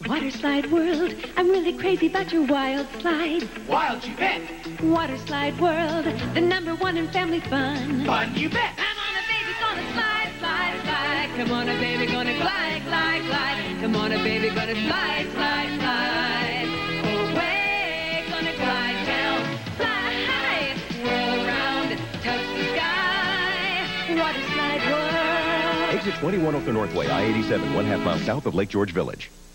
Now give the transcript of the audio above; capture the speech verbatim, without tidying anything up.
Water slide world, I'm really crazy about your wild slide. Wild, you bet. Water slide world, the number one in family fun. Fun, you bet. Come on, a baby, gonna slide, slide, slide. Come on, a baby, gonna glide, glide, glide. Come on, a baby, gonna slide, slide, slide. Away, gonna glide down, fly, whirl around, touch the sky. Water slide world. Exit twenty-one off the Northway, I eighty-seven, one half mile south of Lake George Village.